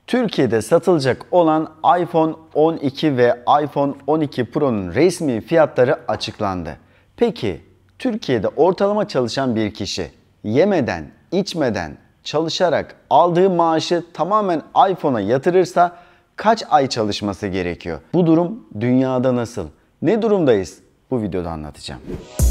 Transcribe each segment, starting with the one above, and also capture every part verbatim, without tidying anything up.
Türkiye'de satılacak olan iPhone on iki ve iPhone on iki Pro'nun resmi fiyatları açıklandı. Peki Türkiye'de ortalama çalışan bir kişi yemeden, içmeden, çalışarak aldığı maaşı tamamen iPhone'a yatırırsa kaç ay çalışması gerekiyor? Bu durum dünyada nasıl? Ne durumdayız? Bu videoda anlatacağım.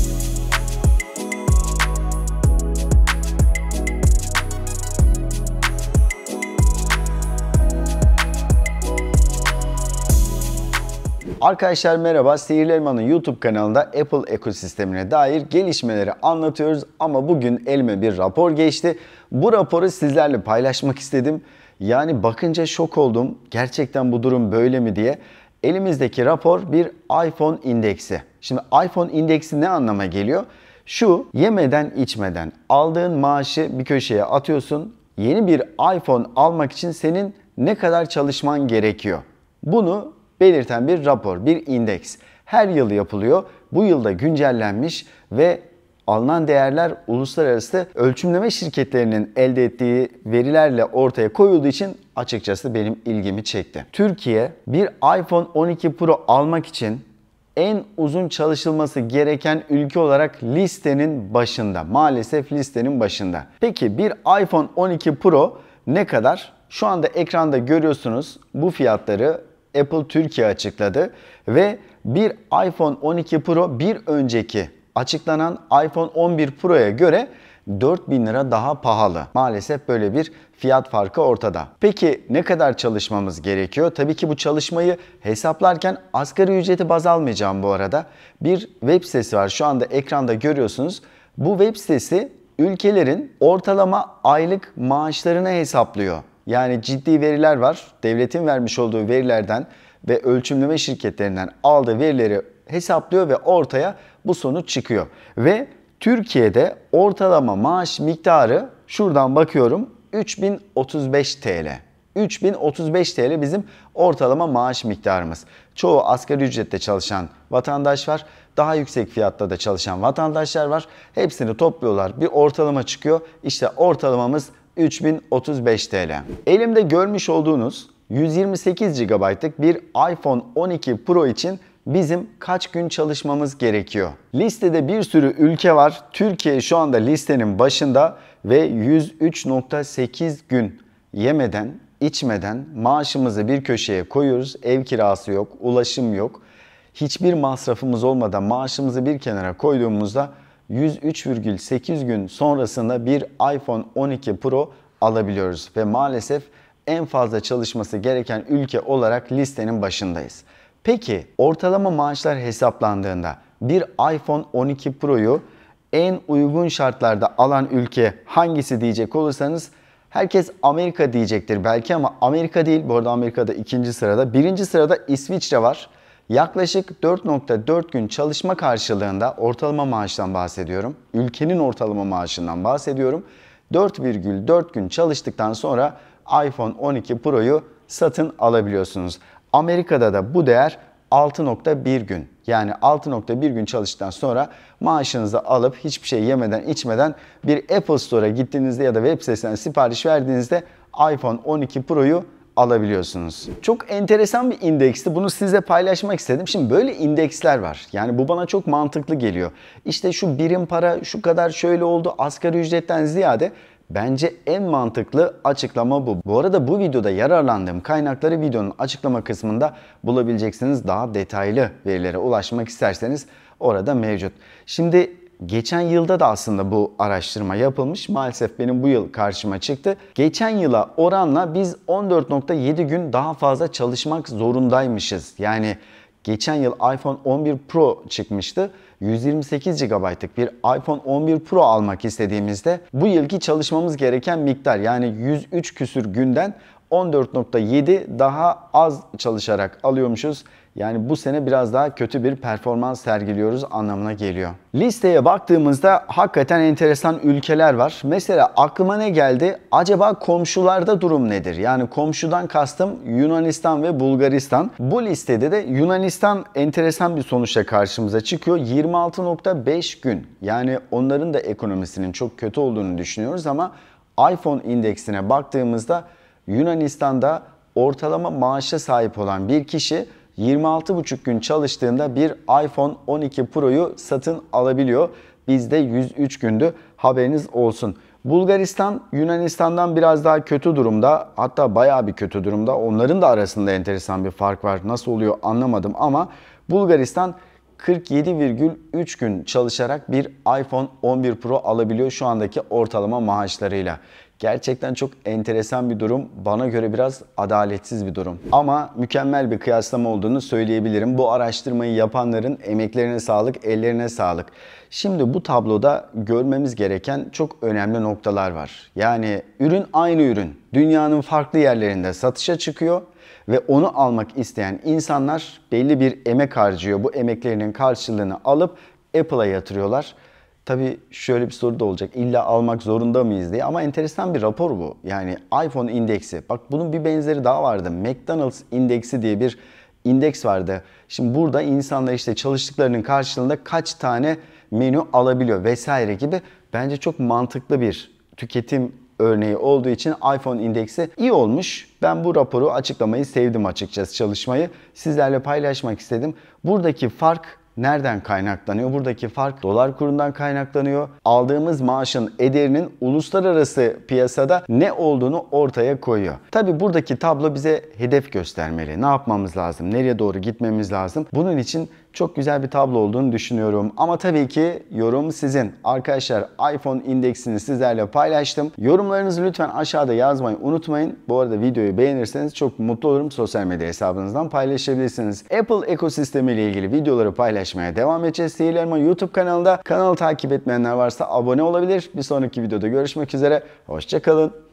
Arkadaşlar merhaba, Sihirli Elma'nın YouTube kanalında Apple ekosistemine dair gelişmeleri anlatıyoruz ama bugün elime bir rapor geçti. Bu raporu sizlerle paylaşmak istedim. Yani bakınca şok oldum. Gerçekten bu durum böyle mi diye. Elimizdeki rapor bir iPhone indeksi. Şimdi iPhone indeksi ne anlama geliyor? Şu, yemeden içmeden aldığın maaşı bir köşeye atıyorsun. Yeni bir iPhone almak için senin ne kadar çalışman gerekiyor? Bunu belirten bir rapor, bir indeks. Her yıl yapılıyor. Bu yılda güncellenmiş ve alınan değerler uluslararası ölçümleme şirketlerinin elde ettiği verilerle ortaya koyulduğu için açıkçası benim ilgimi çekti. Türkiye bir iPhone on iki Pro almak için en uzun çalışılması gereken ülke olarak listenin başında. Maalesef listenin başında. Peki bir iPhone on iki Pro ne kadar? Şu anda ekranda görüyorsunuz bu fiyatları. Apple Türkiye açıkladı ve bir iPhone on iki Pro bir önceki açıklanan iPhone on bir Pro'ya göre dört bin lira daha pahalı. Maalesef böyle bir fiyat farkı ortada. Peki ne kadar çalışmamız gerekiyor? Tabii ki bu çalışmayı hesaplarken asgari ücreti baz almayacağım bu arada. Bir web sitesi var, şu anda ekranda görüyorsunuz. Bu web sitesi ülkelerin ortalama aylık maaşlarını hesaplıyor. Yani ciddi veriler var. Devletin vermiş olduğu verilerden ve ölçümleme şirketlerinden aldığı verileri hesaplıyor ve ortaya bu sonuç çıkıyor. Ve Türkiye'de ortalama maaş miktarı şuradan bakıyorum üç bin otuz beş TL. üç bin otuz beş TL bizim ortalama maaş miktarımız. Çoğu asgari ücretle çalışan vatandaş var. Daha yüksek fiyatta da çalışan vatandaşlar var. Hepsini topluyorlar. Bir ortalama çıkıyor. İşte ortalamamız üç bin otuz beş TL. Elimde görmüş olduğunuz yüz yirmi sekiz gigabaytlık bir iPhone on iki Pro için bizim kaç gün çalışmamız gerekiyor? Listede bir sürü ülke var. Türkiye şu anda listenin başında ve yüz üç nokta sekiz gün yemeden, içmeden maaşımızı bir köşeye koyuyoruz. Ev kirası yok, ulaşım yok. Hiçbir masrafımız olmadan maaşımızı bir kenara koyduğumuzda yüz üç virgül sekiz gün sonrasında bir iPhone on iki Pro alabiliyoruz ve maalesef en fazla çalışması gereken ülke olarak listenin başındayız. Peki ortalama maaşlar hesaplandığında bir iPhone on iki Pro'yu en uygun şartlarda alan ülke hangisi diyecek olursanız herkes Amerika diyecektir belki ama Amerika değil. Bu arada Amerika'da ikinci sırada. Birinci sırada İsviçre var. Yaklaşık dört nokta dört gün çalışma karşılığında ortalama maaştan bahsediyorum. Ülkenin ortalama maaşından bahsediyorum. dört virgül dört gün çalıştıktan sonra iPhone on iki Pro'yu satın alabiliyorsunuz. Amerika'da da bu değer altı nokta bir gün. Yani altı nokta bir gün çalıştıktan sonra maaşınızı alıp hiçbir şey yemeden içmeden bir Apple Store'a gittiğinizde ya da web sitesinden sipariş verdiğinizde iPhone on iki Pro'yu alabiliyorsunuz. Çok enteresan bir indeksti. Bunu size paylaşmak istedim. Şimdi böyle indeksler var. Yani bu bana çok mantıklı geliyor. İşte şu birim para şu kadar şöyle oldu asgari ücretten ziyade bence en mantıklı açıklama bu. Bu arada bu videoda yararlandığım kaynakları videonun açıklama kısmında bulabileceksiniz. Daha detaylı verilere ulaşmak isterseniz orada mevcut. Şimdi geçen yılda da aslında bu araştırma yapılmış. Maalesef benim bu yıl karşıma çıktı. Geçen yıla oranla biz on dört nokta yedi gün daha fazla çalışmak zorundaymışız. Yani geçen yıl iPhone on bir Pro çıkmıştı. yüz yirmi sekiz gigabaytlık bir iPhone on bir Pro almak istediğimizde bu yılki çalışmamız gereken miktar yani yüz üç küsür günden on dört nokta yedi daha az çalışarak alıyormuşuz. Yani bu sene biraz daha kötü bir performans sergiliyoruz anlamına geliyor. Listeye baktığımızda hakikaten enteresan ülkeler var. Mesela aklıma ne geldi? Acaba komşularda durum nedir? Yani komşudan kastım Yunanistan ve Bulgaristan. Bu listede de Yunanistan enteresan bir sonuçla karşımıza çıkıyor. yirmi altı nokta beş gün. Yani onların da ekonomisinin çok kötü olduğunu düşünüyoruz ama iPhone indeksine baktığımızda Yunanistan'da ortalama maaşa sahip olan bir kişi yirmi altı buçuk gün çalıştığında bir iPhone on iki Pro'yu satın alabiliyor. Bizde yüz üç gündü, haberiniz olsun. Bulgaristan Yunanistan'dan biraz daha kötü durumda, hatta bayağı bir kötü durumda. Onların da arasında enteresan bir fark var. Nasıl oluyor anlamadım ama Bulgaristan kırk yedi virgül üç gün çalışarak bir iPhone on bir Pro alabiliyor şu andaki ortalama maaşlarıyla. Gerçekten çok enteresan bir durum. Bana göre biraz adaletsiz bir durum. Ama mükemmel bir kıyaslama olduğunu söyleyebilirim. Bu araştırmayı yapanların emeklerine sağlık, ellerine sağlık. Şimdi bu tabloda görmemiz gereken çok önemli noktalar var. Yani ürün aynı ürün. Dünyanın farklı yerlerinde satışa çıkıyor ve onu almak isteyen insanlar belli bir emek harcıyor. Bu emeklerinin karşılığını alıp Apple'a yatırıyorlar. Tabii şöyle bir soru da olacak. İlla almak zorunda mıyız diye. Ama enteresan bir rapor bu. Yani iPhone indeksi. Bak bunun bir benzeri daha vardı. McDonald's indeksi diye bir indeks vardı. Şimdi burada insanlar işte çalıştıklarının karşılığında kaç tane menü alabiliyor vesaire gibi. Bence çok mantıklı bir tüketim örneği olduğu için iPhone indeksi iyi olmuş. Ben bu raporu açıklamayı sevdim açıkçası, çalışmayı. Sizlerle paylaşmak istedim. Buradaki fark nereden kaynaklanıyor? Buradaki fark dolar kurundan kaynaklanıyor. Aldığımız maaşın ederinin uluslararası piyasada ne olduğunu ortaya koyuyor. Tabi buradaki tablo bize hedef göstermeli. Ne yapmamız lazım? Nereye doğru gitmemiz lazım? Bunun için çok güzel bir tablo olduğunu düşünüyorum. Ama tabii ki yorum sizin. Arkadaşlar iPhone indeksini sizlerle paylaştım. Yorumlarınızı lütfen aşağıda yazmayı unutmayın. Bu arada videoyu beğenirseniz çok mutlu olurum. Sosyal medya hesabınızdan paylaşabilirsiniz. Apple ekosistemi ile ilgili videoları paylaşmaya devam edeceğiz. Sihirli Elma YouTube kanalında. Kanalı takip etmeyenler varsa abone olabilir. Bir sonraki videoda görüşmek üzere. Hoşça kalın.